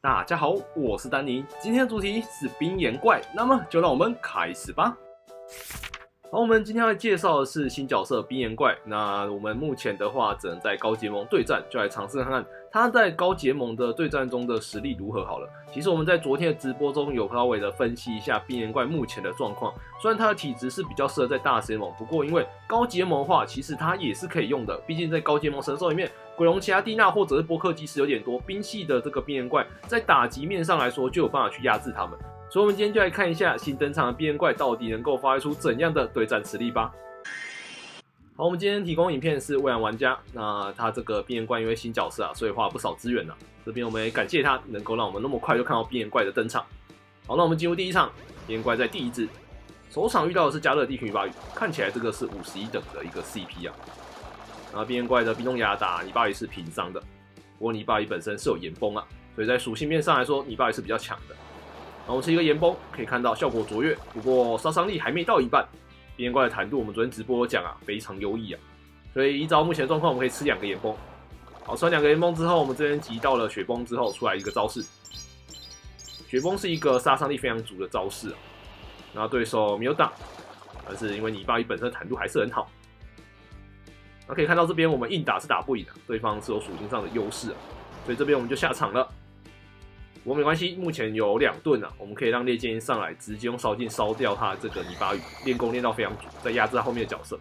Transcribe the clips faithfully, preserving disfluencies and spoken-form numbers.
大家好，我是丹尼，今天的主题是冰岩怪，那么就让我们开始吧。好，我们今天要介绍的是新角色冰岩怪。那我们目前的话，只能在高结盟对战，就来尝试看看他在高结盟的对战中的实力如何好了。其实我们在昨天的直播中有稍微的分析一下冰岩怪目前的状况，虽然他的体质是比较适合在大结盟，不过因为高结盟的话，其实他也是可以用的，毕竟在高结盟神兽里面，鬼龙、奇亚蒂娜或者是波克基斯有点多，冰系的这个冰岩怪在打击面上来说就有办法去压制他们。所以，我们今天就来看一下新登场的冰岩怪到底能够发挥出怎样的对战实力吧。好，我们今天提供影片是未来玩家，那他这个冰岩怪因为新角色啊，所以花了不少资源啊。这边我们也感谢他能够让我们那么快就看到冰岩怪的登场。好，那我们进入第一场，冰岩怪在第一只，首场遇到的是加勒地群鱼巴语，看起来这个是五十一等的一个 C P 啊。然后冰岩怪的冰冻牙打泥巴鱼是平伤的，不过泥巴鱼本身是有岩崩啊，所以在属性面上来说，泥巴鱼是比较强的。然后是一个岩崩，可以看到效果卓越，不过杀伤力还没到一半。冰岩怪的弹度，我们昨天直播有讲啊，非常优异啊。所以依照目前的状况，我们可以吃两个岩崩。好，吃完两个岩崩之后，我们这边集到了雪崩之后，出来一个招式。雪崩是一个杀伤力非常足的招式啊，然后对手没有挡，但是因为泥巴鱼本身的弹度还是很好。那可以看到这边我们硬打是打不赢的，对方是有属性上的优势啊，所以这边我们就下场了。不过没关系，目前有两盾啊，我们可以让烈剑鹰上来，直接用烧尽烧掉他这个泥巴鱼，练功练到非常足，再压制他后面的角色。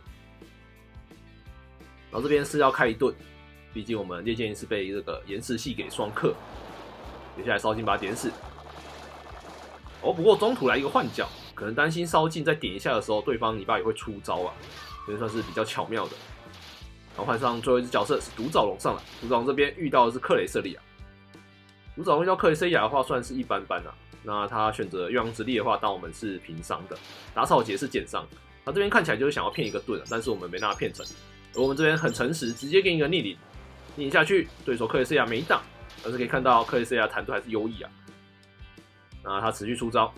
然后这边是要开一盾，毕竟我们烈剑鹰是被这个岩石系给双克，接下来烧尽把它点死。哦，不过中途来一个换角，可能担心烧尽再点一下的时候，对方泥巴鱼会出招啊，所以算是比较巧妙的。然后换上最后一只角色是独爪龙上来，独爪龙这边遇到的是克雷瑟利亚。独爪龙遇到克雷瑟利亚的话，算是一般般啊。那他选择月亮之力的话，当我们是平伤的，打草节是减伤。他这边看起来就是想要骗一个盾，但是我们没让他骗成。而我们这边很诚实，直接给你一个逆鳞，逆鳞下去，对手克雷瑟利亚没挡，但是可以看到克雷瑟利亚弹度还是优异啊。那他持续出招，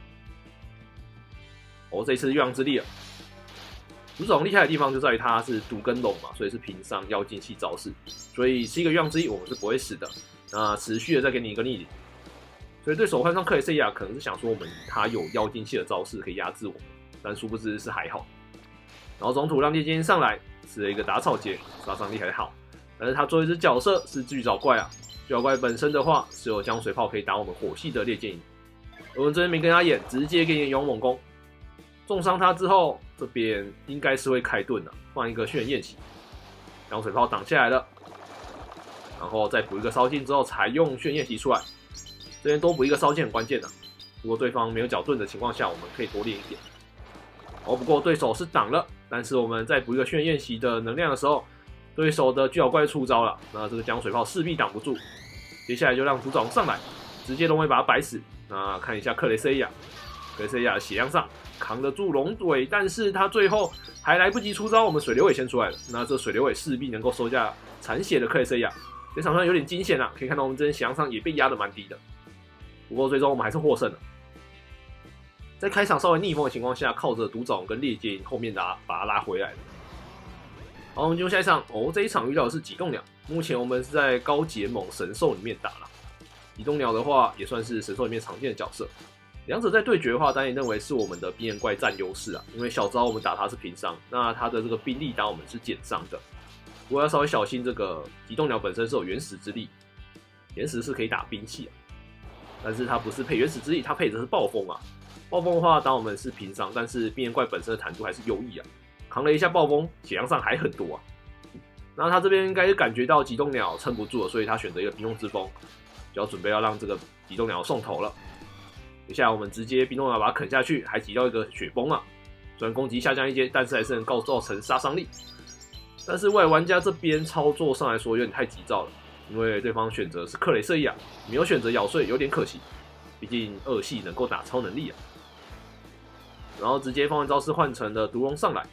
哦，这一次月亮之力了。独爪龙厉害的地方就在于它是毒跟龙嘛，所以是平伤妖精系招式，所以是一个月亮之力我们是不会死的。那持续的再给你一个逆鳞，所以对手换上克雷瑟利亚可能是想说我们他有妖精系的招式可以压制我们，但殊不知是还好。然后中途让烈剑鹰上来，吃了一个打草节，杀伤力还好，但是他最后一只角色是巨爪怪啊，巨爪怪本身的话是有江水炮可以打我们火系的烈剑鹰，而我们这边没跟他演，直接给你勇猛攻，重伤他之后，这边应该是会开盾的，放一个轩辕宴席，江水炮挡下来了。然后再补一个烧尽之后，才用轩辕宴席出来。这边多补一个烧尽很关键的。如果对方没有角盾的情况下，我们可以多练一点。哦，不过对手是挡了，但是我们在补一个轩辕宴席的能量的时候，对手的巨鸟怪出招了。那这个江水炮势必挡不住。接下来就让独爪龙上来，直接龙尾把它摆死。那看一下克雷瑟利亚，克雷瑟利亚的血量上扛得住龙尾，但是他最后还来不及出招，我们水流尾先出来了。那这水流尾势必能够收下残血的克雷瑟利亚。这场上有点惊险啊，可以看到我们这边血量上也被压得蛮低的，不过最终我们还是获胜了。在开场稍微逆风的情况下，靠着独爪龙跟烈剑鹰后面拉把它拉回来了。好，我们进入下一场哦，这一场遇到的是极冻鸟。目前我们是在高结盟神兽里面打了，极冻鸟的话也算是神兽里面常见的角色。两者在对决的话，当然认为是我们的冰岩怪占优势啊，因为小招我们打它是平伤，那它的这个兵力打我们是减伤的。不过要稍微小心，这个极冻鸟本身是有原始之力，原始是可以打兵器啊，但是它不是配原始之力，它配的是暴风啊。暴风的话，当我们是平伤，但是冰岩怪本身的弹度还是优异啊，扛了一下暴风，血量上还很多啊。那他这边应该是感觉到极冻鸟撑不住了，所以他选择一个冰冻之风，就要准备要让这个极冻鸟送头了。接下来我们直接冰冻鸟把它啃下去，还挤到一个雪崩啊，虽然攻击下降一阶，但是还是能够造成杀伤力。但是未来玩家这边操作上来说有点太急躁了，因为对方选择是克雷瑟利亚，没有选择咬碎，有点可惜。毕竟二系能够打超能力啊。然后直接放完招式换成了毒龙上来，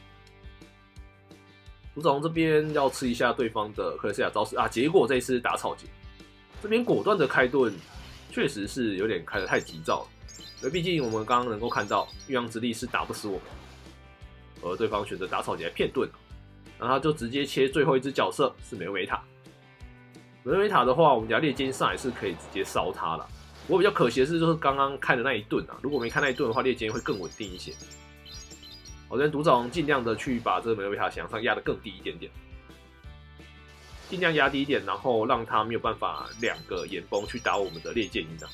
独爪龙这边要吃一下对方的克雷瑟利亚招式啊，结果这一次打草节，这边果断的开盾，确实是有点开得太急躁了。因为毕竟我们刚刚能够看到月亮之力是打不死我们，而对方选择打草节来骗盾。然后他就直接切最后一只角色是梅维塔， 美维塔的话，我们家猎箭上来是可以直接烧它了。不过比较可惜的是，就是刚刚开的那一盾啊，如果没开那一盾的话，猎箭会更稳定一些。我这边独掌尽量的去把这个美维塔想上压得更低一点点，尽量压低一点，然后让它没有办法两个岩崩去打我们的猎箭鹰啊。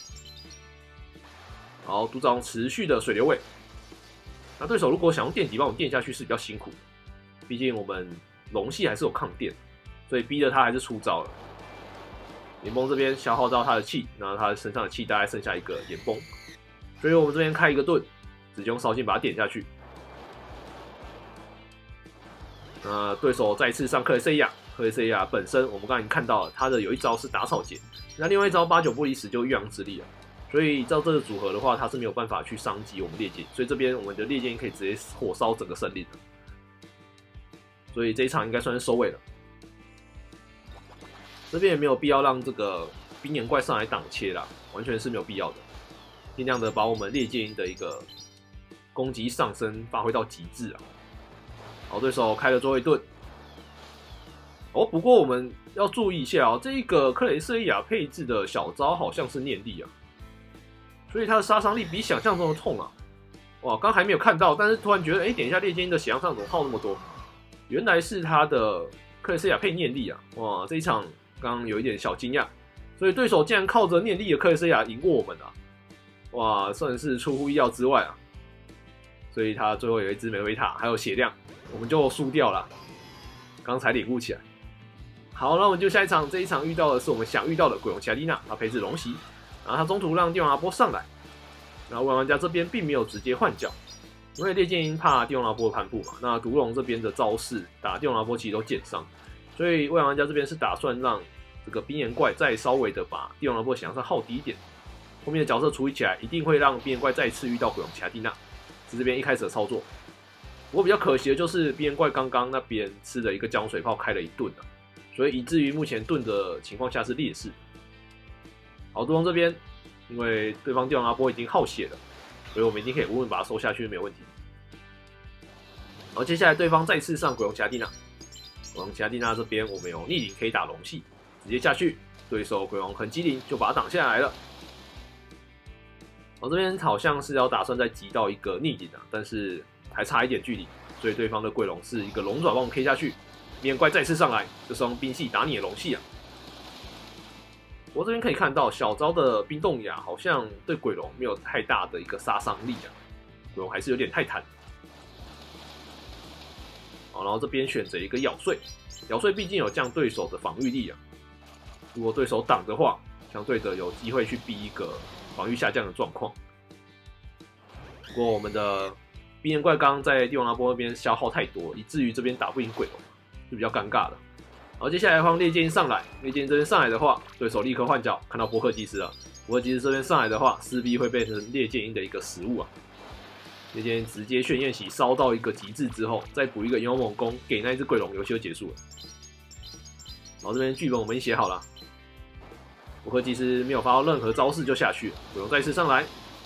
好，独掌持续的水流位。那对手如果想用电击帮我们电下去是比较辛苦的，毕竟我们龙系还是有抗电，所以逼得他还是出招了。岩崩这边消耗到他的气，然后他身上的气大概剩下一个岩崩，所以我们这边开一个盾，直接用烧剑把它点下去。那对手再次上克雷塞亚，克雷塞亚本身我们刚才已经看到了，他的有一招是打草节，那另外一招八九不离十就欲阳之力了。所以照这个组合的话，他是没有办法去伤及我们猎箭，所以这边我们的猎箭可以直接火烧整个森林的。所以这一场应该算是收尾了。这边也没有必要让这个冰岩怪上来挡切啦，完全是没有必要的。尽量的把我们猎箭鹰的一个攻击上升发挥到极致啊！好，对手开了最后一盾。哦，不过我们要注意一下哦，这一个克雷瑟亚配置的小招好像是念力啊，所以它的杀伤力比想象中的痛啊！哇，刚还没有看到，但是突然觉得，哎，点一下猎箭鹰的血量上怎么耗那么多？原来是他的克雷瑟亚配念力啊！哇，这一场。刚刚有一点小惊讶，所以对手竟然靠着念力的克雷瑟亚赢过我们啊！哇，算是出乎意料之外啊！所以他最后有一只美维塔，还有血量，我们就输掉了。刚才领悟起来。好，那我们就下一场，这一场遇到的是我们想遇到的鬼龙奇亚蒂娜，他配置龙袭，然后他中途让帝王阿波上来，然后玩家这边并没有直接换角，因为猎箭鹰怕帝王阿波的攀附嘛，那毒龙这边的招式打帝王阿波其实都减伤。所以未来玩家这边是打算让这个冰岩怪再稍微的把帝王萝卜想上耗低一点，后面的角色处理起来一定会让冰岩怪再次遇到鬼龙奇亚蒂娜，是这边一开始的操作。不过比较可惜的就是冰岩怪刚刚那边吃了一个江水炮开了一盾啊，所以以至于目前盾的情况下是劣势。好，对方这边因为对方帝王阿波已经耗血了，所以我们一定可以稳稳把它收下去没有问题。好，接下来对方再次上鬼龙奇亚蒂娜。鬼龙奇亚蒂娜这边我们有逆鳞可以打龙系，直接下去，对手鬼龙很机灵就把它挡下来了。我这边好像是要打算再击到一个逆鳞啊，但是还差一点距离，所以对方的鬼龙是一个龙爪帮我们 K 下去，面怪再次上来，就是用冰系打你的龙系啊。我这边可以看到小招的冰冻牙好像对鬼龙没有太大的一个杀伤力啊，鬼龙还是有点太弹。好，然后这边选择一个咬碎，咬碎毕竟有降对手的防御力啊。如果对手挡的话，相对的有机会去逼一个防御下降的状况。不过我们的冰岩怪刚在帝王拉波那边消耗太多，以至于这边打不赢鬼龙，是比较尴尬的。好，接下来换猎箭上来，猎箭这边上来的话，对手立刻换角，看到波克基斯了。波克基斯这边上来的话，势必会变成猎箭鹰的一个食物啊。猎箭鹰直接炫焰喜烧到一个极致之后，再补一个勇猛攻给那一只鬼龙，游戏就结束了。好，这边剧本我们已经写好了，波克基斯没有发到任何招式就下去了，鬼龙再次上来。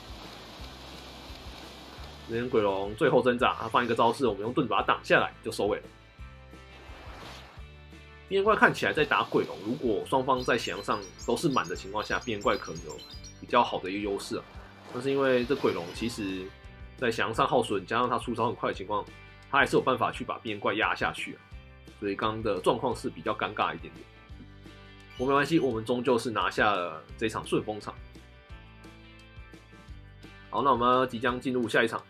这边鬼龙最后挣扎，他放一个招式，我们用盾把它挡下来，就收尾了。冰岩怪看起来在打鬼龙，如果双方在血量上都是满的情况下，冰岩怪可能有比较好的一个优势啊。但是因为这鬼龙其实在血量上耗损，加上他出招很快的情况，他还是有办法去把冰岩怪压下去啊。所以刚刚的状况是比较尴尬一点点。不过没关系，我们终究是拿下了这场顺风场。好，那我们即将进入下一场。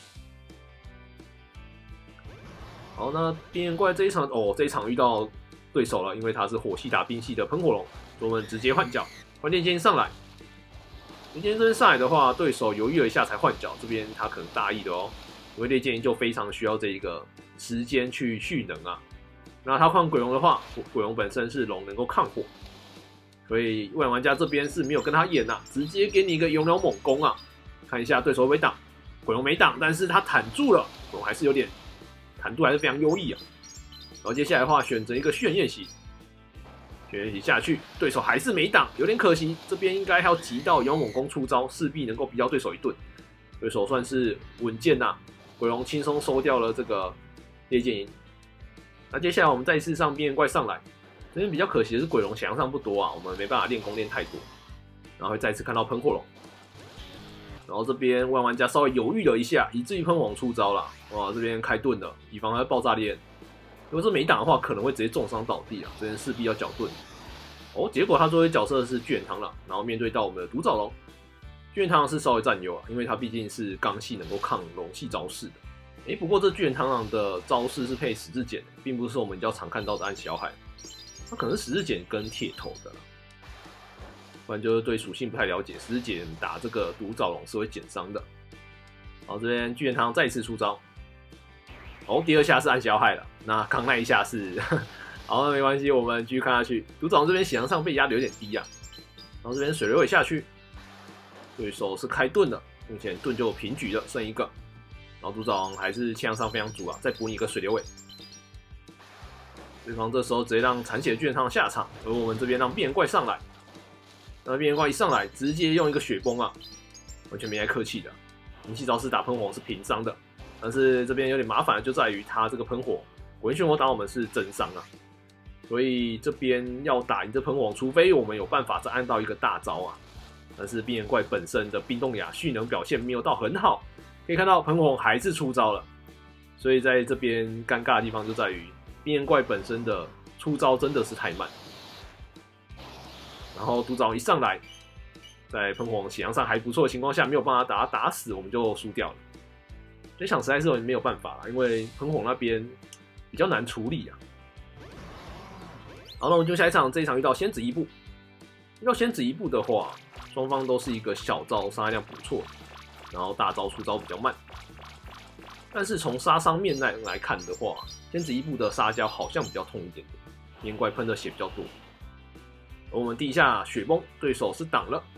好，那冰岩怪这一场哦，这一场遇到对手了，因为他是火系打冰系的喷火龙，所以我们直接换角，换猎箭上来。猎箭这边上来的话，对手犹豫了一下才换角，这边他可能大意的哦，因为猎箭就非常需要这一个时间去蓄能啊。那他换鬼龙的话，鬼龙本身是龙能够抗火，所以未来玩家这边是没有跟他演啊，直接给你一个勇鸟猛攻啊，看一下对手会不会挡。鬼龙没挡，但是他弹住了，鬼龙还是有点弹度还是非常优异啊。然后接下来的话，选择一个炫焰袭，炫焰袭下去，对手还是没挡，有点可惜。这边应该还要急到勇猛攻出招，势必能够逼到对手一盾。对手算是稳健呐、啊，鬼龙轻松收掉了这个猎箭鹰。那接下来我们再次上冰岩怪上来，这这边比较可惜的是鬼龙血量上不多啊，我们没办法练功练太多，然后会再次看到喷火龙。然后这边万玩家稍微犹豫了一下，以至于喷火龙出招了。哇，这边开盾了，以防它爆炸链。如果是没挡的话，可能会直接重伤倒地啊，这边势必要缴盾。哦，结果他作为角色是巨眼螳螂，然后面对到我们的独爪龙，巨眼螳螂是稍微占优啊，因为它毕竟是钢系能够抗龙系招式的。诶，不过这巨眼螳螂的招式是配十字锏，并不是我们比较常看到的暗小海，它可能是十字锏跟铁头的啦。不然就是对属性不太了解，十字锏打这个独爪龙是会减伤的。好，这边巨眼螳螂再一次出招。哦，第二下是暗小海了，那刚那一下是，好，那没关系，我们继续看下去。独爪龙这边血量上被压的有点低啊，然后这边水流尾下去，对手是开盾的，目前盾就平局了，剩一个。然后独爪龙还是气量上非常足啊，再补你一个水流尾。对方这时候直接让残血巨眼螳螂下场，而我们这边让变怪上来。那变怪一上来，直接用一个雪崩啊，完全没来客气的。银系招式打喷火是平伤的，但是这边有点麻烦的就在于他这个喷火，滚漩涡打我们是真伤啊，所以这边要打赢这喷火，除非我们有办法再按到一个大招啊。但是冰岩怪本身的冰冻雅蓄能表现没有到很好，可以看到喷火还是出招了，所以在这边尴尬的地方就在于冰岩怪本身的出招真的是太慢。然后独爪龙一上来，在喷火龙血量上还不错的情况下，没有办法把他打死，我们就输掉了。这场实在是没有办法啦，因为喷火那边比较难处理啊。好，那我们就下一场，这一场遇到仙子伊布。遇到仙子伊布的话，双方都是一个小招伤害量不错，然后大招出招比较慢。但是从杀伤面来来看的话，仙子伊布的杀跤好像比较痛一点点，烟怪喷的血比较多。而我们第一下雪崩，对手是挡了。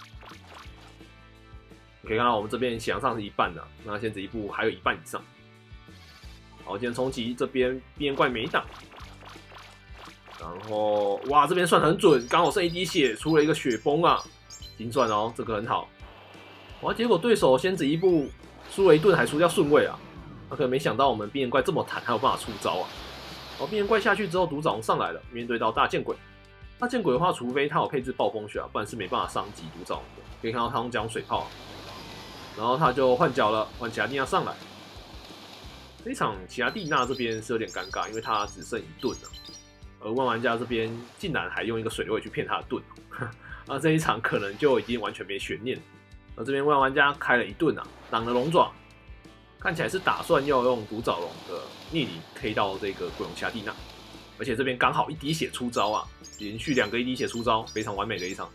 你可以看到我们这边血量上是一半的，那仙子伊布还有一半以上。好，今天冲击这边边怪没挡，然后哇，这边算很准，刚好剩一滴血，出了一个雪崩啊，精算哦，这个很好。哇，结果对手仙子伊布输了一盾，还输掉顺位啊，他可能没想到我们边怪这么坦，还有办法出招啊。好，边怪下去之后，独爪龙上来了，面对到大剑鬼。大剑鬼的话，除非他有配置暴风雪啊，不然是没办法伤及独爪龙的。可以看到他用这样水炮，然后他就换角了，换奇亚蒂娜上来。这一场奇亚蒂娜这边是有点尴尬，因为他只剩一盾了，而万玩家这边竟然还用一个水流尾去骗他的盾，那这一场可能就已经完全没悬念了。而这边万玩家开了一盾啊，挡了龙爪，看起来是打算要用独爪龙的逆鳞 K 到这个鬼龙奇亚蒂娜，而且这边刚好一滴血出招啊，连续两个一滴血出招，非常完美的一场。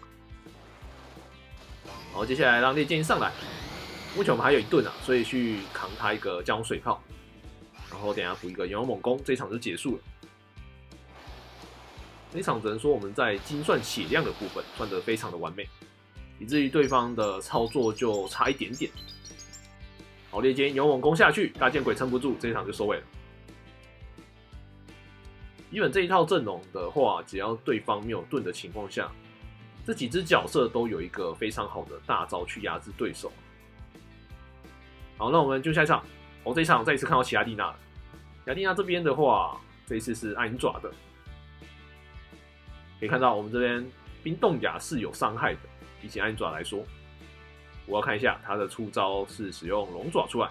好，接下来让烈剑上来，目前我们还有一盾啊，所以去扛他一个降龙水炮，然后等一下补一个炎龙猛攻，这一场就结束了。这一场只能说我们在精算血量的部分算得非常的完美，以至于对方的操作就差一点点。好，烈剑炎龙猛攻下去，大剑鬼撑不住，这一场就收尾了。基本这一套阵容的话，只要对方没有盾的情况下，这几只角色都有一个非常好的大招去压制对手。好，那我们就下一场。哦，这一场再一次看到奇亚蒂娜。奇亚蒂娜这边的话，这一次是暗影爪的。可以看到我们这边冰冻甲是有伤害的，比起暗影爪来说。我要看一下他的出招是使用龙爪出来。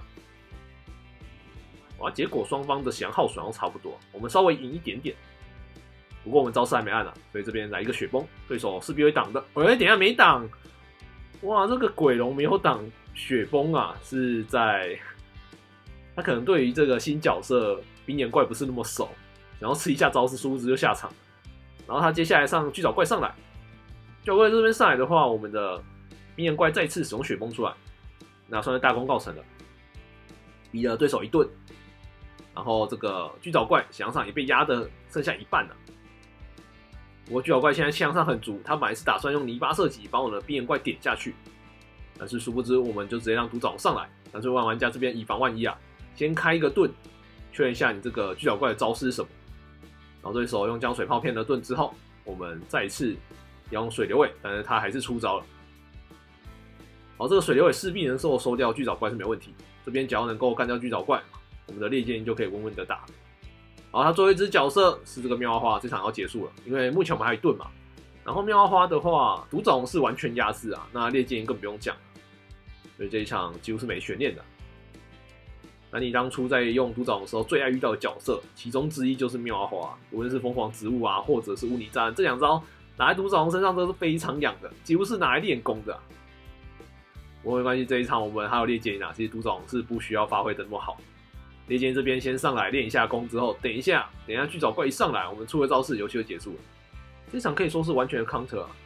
哇，结果双方的血量耗损都差不多，我们稍微赢一点点。不过我们招式还没按啊，所以这边来一个雪崩，对手势必会挡的。哎、欸，等一下没挡，哇，这个鬼龙没有挡雪崩啊，是在他可能对于这个新角色冰岩怪不是那么熟，然后吃一下招式，殊不知就下场。然后他接下来上巨爪怪上来，巨爪怪这边上来的话，我们的冰岩怪再次使用雪崩出来，那算是大功告成了，逼了对手一盾。然后这个巨爪怪血量上也被压的剩下一半了。不过巨爪怪现在气量上很足，他本来是打算用泥巴射击把我的冰岩怪点下去，但是殊不知我们就直接让独爪龙上来。但是万玩家这边以防万一啊，先开一个盾，确认一下你这个巨爪怪的招式是什么。然后对手用江水炮骗了盾之后，我们再一次用水流尾，但是他还是出招了。好，这个水流尾势必能够收掉巨爪怪是没问题。这边只要能够干掉巨爪怪，我们的烈剑就可以稳稳的打。 好，他最后一只角色是这个妙蛙花，这场要结束了，因为目前我们还有一盾嘛。然后妙蛙花的话，独种是完全压制啊，那猎剑更不用讲了，所以这一场几乎是没悬念的。那你当初在用独种的时候，最爱遇到的角色，其中之一就是妙蛙花，无论是疯狂植物啊，或者是污泥战，这两招拿在独种身上都是非常痒的，几乎是拿来练功的、啊。不过没关系，这一场我们还有猎剑啊，其实独种是不需要发挥的那么好。猎剑这边先上来练一下功之后，等一下，等一下巨爪怪一上来，我们出个招式，游戏就结束了。这场可以说是完全的 counter 啊！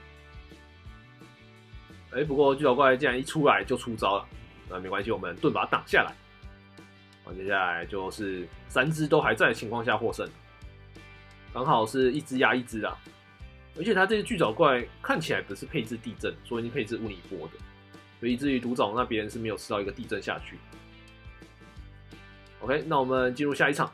哎、欸，不过巨爪怪竟然一出来就出招了，那没关系，我们盾把它挡下来。好，接下来就是三只都还在的情况下获胜，刚好是一只压一只啊！而且他这只巨爪怪看起来不是配置地震，说已经配置乌尼波的，所以以至于独爪那边是没有吃到一个地震下去。OK， 那我们进入下一场，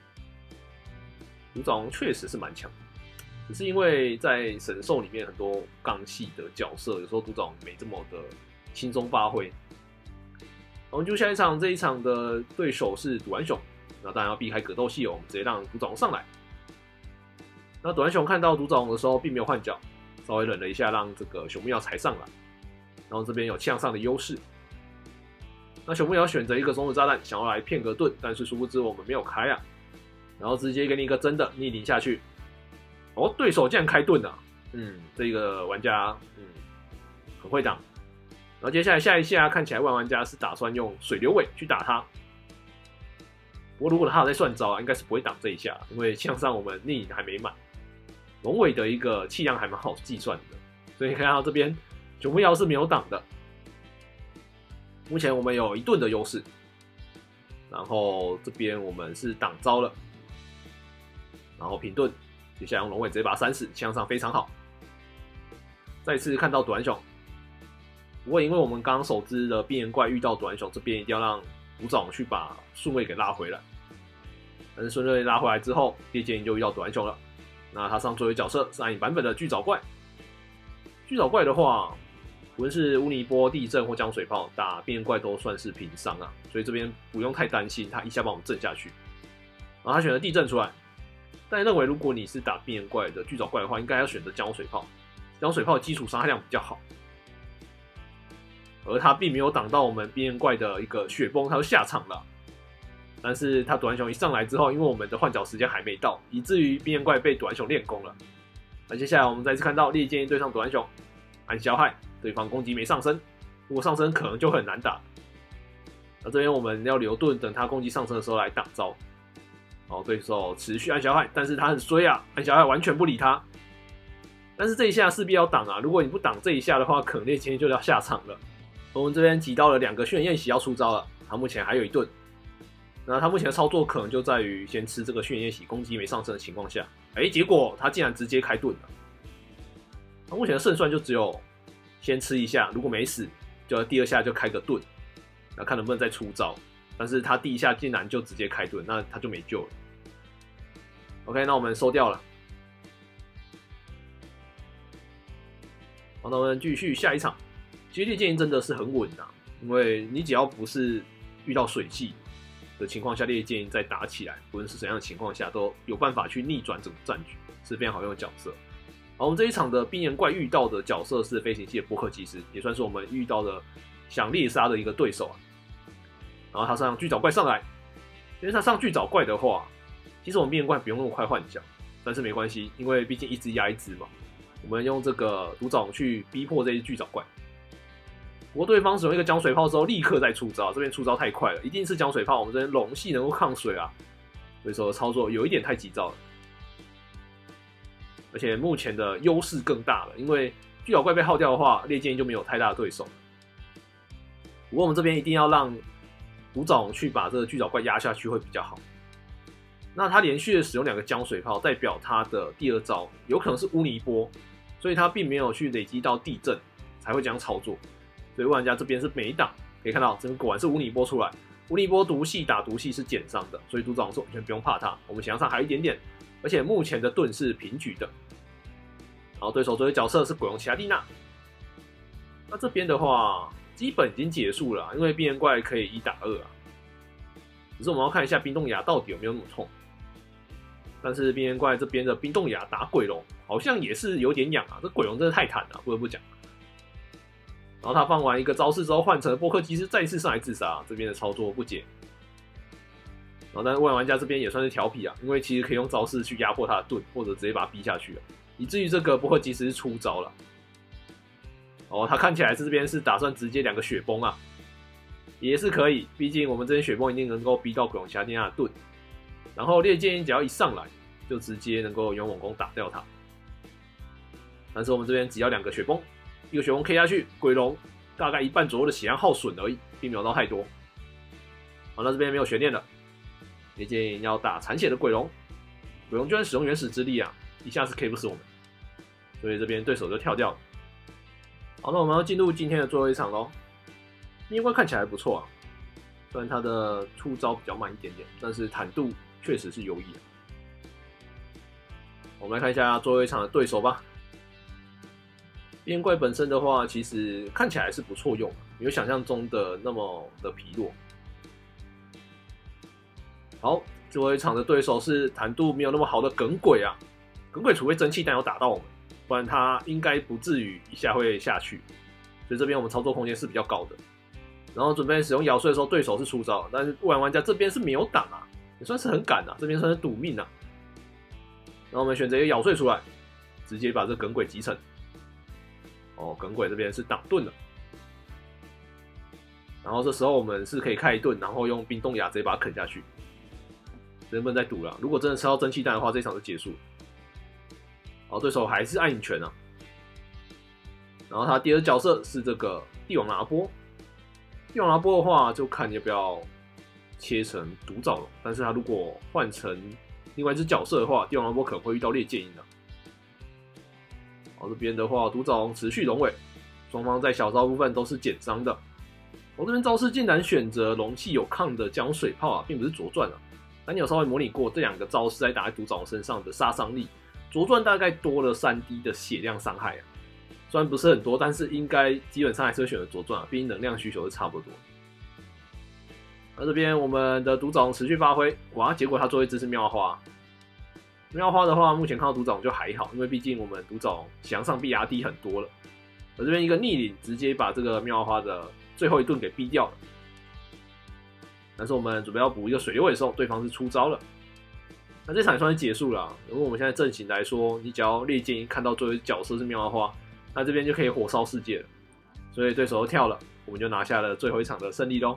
独爪确实是蛮强。只是因为在神兽里面很多刚系的角色，有时候独爪没这么的轻松发挥。我们就下一场，这一场的对手是赌丸熊，那当然要避开格斗系哦，我们直接让独爪上来。那赌丸熊看到独爪的时候，并没有换角，稍微忍了一下，让这个熊木瑶才上来。然后这边有枪上的优势，那熊木瑶选择一个中子炸弹，想要来骗个盾，但是殊不知我们没有开啊，然后直接给你一个真的逆鳞下去。哦，对手竟然开盾了，嗯，这个玩家嗯很会挡。然后接下来下一下看起来万玩家是打算用水流尾去打他，不过如果他有在算招啊，应该是不会挡这一下，因为枪上我们逆还没满，龙尾的一个气量还蛮好计算的，所以看到这边熊木瑶是没有挡的。目前我们有一盾的优势，然后这边我们是挡招了，然后平盾。接下来用龙尾直接把它扇死，枪上非常好。再次看到短熊，不过因为我们刚刚手支的边缘怪遇到短熊，这边一定要让独爪去把顺位给拉回来。但是顺位拉回来之后，猎剑就遇到短熊了。那他上最后一角色是暗影版本的巨爪怪。巨爪怪的话，无论是乌尼波、地震或江水炮，打边缘怪都算是平伤啊，所以这边不用太担心，他一下把我们震下去。然后他选择地震出来。但认为，如果你是打边缘怪的巨爪怪的话，应该要选择江水炮。江水炮的基础伤害量比较好，而他并没有挡到我们边缘怪的一个雪崩，他就下场了。但是他短熊一上来之后，因为我们的换角时间还没到，以至于边缘怪被短熊练功了。那接下来我们再次看到猎剑对上短熊，按消害，对方攻击没上升，如果上升可能就很难打。那这边我们要留盾，等他攻击上升的时候来挡招。好，对手持续按小海，但是他很衰啊，按小海完全不理他。但是这一下势必要挡啊，如果你不挡这一下的话，可能猎剑就要下场了。我们这边挤到了两个轩辕宴席要出招了，他目前还有一盾。那他目前的操作可能就在于先吃这个轩辕宴席，攻击没上升的情况下，哎，结果他竟然直接开盾了。他目前的胜算就只有先吃一下，如果没死，就第二下就开个盾，那看能不能再出招。但是他第一下竟然就直接开盾，那他就没救了。OK， 那我们收掉了。好，那我们继续下一场。其实猎剑真的是很稳啊，因为你只要不是遇到水系的情况下，猎剑再打起来，无论是怎样的情况下，都有办法去逆转整个战局，是非常好用的角色。好，我们这一场的冰岩怪遇到的角色是飞行器的波克技师，也算是我们遇到的想猎杀的一个对手啊。然后他上巨爪怪上来，因为他上巨爪怪的话，其实我们冰岩怪不用那么快换角，但是没关系，因为毕竟一只压一只嘛，我们用这个独爪去逼迫这一只巨爪怪。不过对方使用一个江水炮之后，立刻再出招，这边出招太快了，一定是江水炮，我们这边龙系能够抗水啊，对手的操作有一点太急躁了，而且目前的优势更大了，因为巨爪怪被耗掉的话，猎剑就没有太大的对手。不过我们这边一定要让独爪去把这个巨爪怪压下去会比较好。那他连续的使用两个江水炮，代表他的第二招有可能是乌尼波，所以他并没有去累积到地震才会这样操作。所以玩家这边是没挡，可以看到这边果然是乌尼波出来，乌尼波毒系打毒系是减伤的，所以独爪是完全不用怕他。我们血量上还有一点点，而且目前的盾是平局的。然后对手作为角色是鬼龙奇亚蒂娜。那这边的话，基本已经结束了，因为冰岩怪可以一打二啊。只是我们要看一下冰冻牙到底有没有那么痛。 但是冰原怪这边的冰冻牙打鬼龙好像也是有点痒啊，这鬼龙真的太坦了，不得不讲。然后他放完一个招式之后，换成波克基斯再次上来自杀，这边的操作不解。然后但是未来玩家这边也算是调皮啊，因为其实可以用招式去压迫他的盾，或者直接把他逼下去了，以至于这个波克基斯是出招了。哦，他看起来是这边是打算直接两个雪崩啊，也是可以，毕竟我们这边雪崩一定能够逼到鬼龙侠丁亚的盾。然后烈剑鹰只要一上来，就直接能够用猛攻打掉他。但是我们这边只要两个雪崩，一个雪崩 K 下去，鬼龙大概一半左右的血量耗损而已，并没有到太多。好，那这边没有悬念了，烈剑鹰要打残血的鬼龙，鬼龙居然使用原始之力啊，一下子 K 不死我们，所以这边对手就跳掉了。好，那我们要进入今天的最后一场咯。冰原怪看起来还不错啊，虽然他的出招比较慢一点点，但是坦度确实是优异的。我们来看一下最后一场的对手吧。冰原怪本身的话，其实看起来是不错用，没有想象中的那么的疲弱。好，最后一场的对手是坦度没有那么好的耿鬼啊，耿鬼除非蒸汽弹有打到我们，不然他应该不至于一下会下去，所以这边我们操作空间是比较高的。然后准备使用咬碎的时候，对手是出招，但是不然玩家这边是没有挡啊，也算是很赶啊，这边算是赌命啊。然后我们选择一个咬碎出来，直接把这耿鬼击沉。哦，耿鬼这边是挡盾的，然后这时候我们是可以开一盾，然后用冰冻牙直接把它啃下去。这边不能再赌了，如果真的吃到蒸汽弹的话，这一场就结束了。好，对手还是暗影拳啊。然后他第二角色是这个帝王拿波。帝王拿波的话，就看你要不要切成毒藻龙，但是他如果换成另外一只角色的话，帝王拿波可能会遇到烈剑鹰的。好，这边的话，毒藻龙持续龙尾，双方在小招部分都是减伤的。我这边招式竟然选择龙气有抗的江水炮啊，并不是左转啊。但你有稍微模拟过这两个招式在打在毒藻龙身上的杀伤力，左转大概多了 三 D 的血量伤害啊。虽然不是很多，但是应该基本上还是会选择左转啊，毕竟能量需求是差不多。而这边我们的毒藻龙持续发挥，哇！结果他最后一只是妙花。妙花的话，目前看到毒藻龙就还好，因为毕竟我们毒藻龙血量上比压低很多了。而这边一个逆鳞，直接把这个妙花的最后一盾给逼掉了。但是我们准备要补一个水流尾的时候，对方是出招了。那这场也算是结束了啊。如果我们现在阵型来说，你只要烈剑鹰看到最后一个角色是妙花，那这边就可以火烧世界了。所以对手都跳了，我们就拿下了最后一场的胜利咯。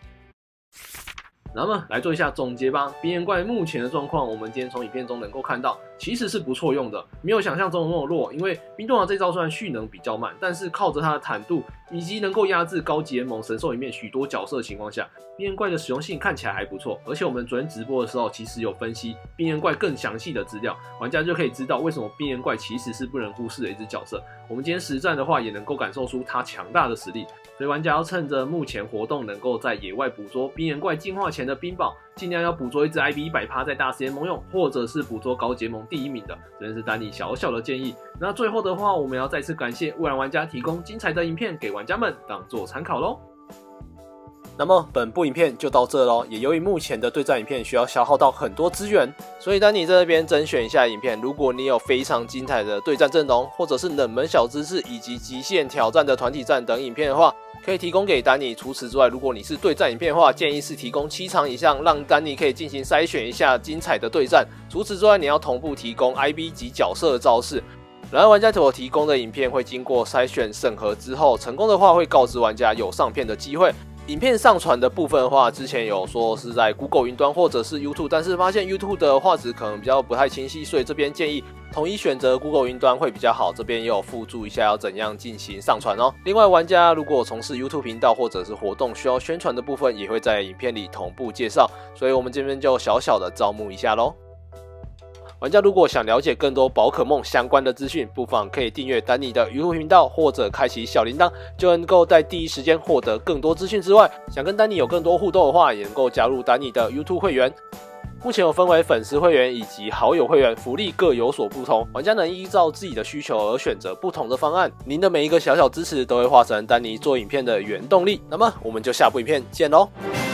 那么来做一下总结吧。冰原怪目前的状况，我们今天从影片中能够看到，其实是不错用的，没有想象中的那么弱。因为冰冻牙这招虽然蓄能比较慢，但是靠着它的坦度以及能够压制高级联盟神兽里面许多角色的情况下，冰原怪的使用性看起来还不错。而且我们昨天直播的时候，其实有分析冰原怪更详细的资料，玩家就可以知道为什么冰原怪其实是不能忽视的一只角色。我们今天实战的话，也能够感受出它强大的实力。所以玩家要趁着目前活动能够在野外捕捉冰原怪进化前的冰宝，尽量要捕捉一只 I B 一百趴 在大师联盟用，或者是捕捉高结盟第一名的，这边是丹尼小小的建议。那最后的话，我们要再次感谢蔚蓝玩家提供精彩的影片给玩家们当做参考咯。那么本部影片就到这咯，也由于目前的对战影片需要消耗到很多资源，所以丹尼在这边甄选一下影片。如果你有非常精彩的对战阵容，或者是冷门小知识以及极限挑战的团体战等影片的话，可以提供给丹尼。除此之外，如果你是对战影片的话，建议是提供七场以上，让丹尼可以进行筛选一下精彩的对战。除此之外，你要同步提供 I B 及角色的招式。然而玩家所提供的影片会经过筛选审核之后，成功的话会告知玩家有上片的机会。影片上传的部分的话，之前有说是在 Google 云端或者是 YouTube， 但是发现 YouTube 的画质可能比较不太清晰，所以这边建议统一选择 Google 云端会比较好。这边也有附注一下要怎样进行上传哦。另外，玩家如果从事 YouTube 频道或者是活动需要宣传的部分，也会在影片里同步介绍，所以我们这边就小小的招募一下咯。玩家如果想了解更多宝可梦相关的资讯，不妨可以订阅丹尼的 YouTube 频道，或者开启小铃铛，就能够在第一时间获得更多资讯之外，想跟丹尼有更多互动的话，也能够加入丹尼的 YouTube 会员。目前有分为粉丝会员以及好友会员，福利各有所不同，玩家能依照自己的需求而选择不同的方案。您的每一个小小支持都会化成丹尼做影片的原动力。那么我们就下部影片见咯。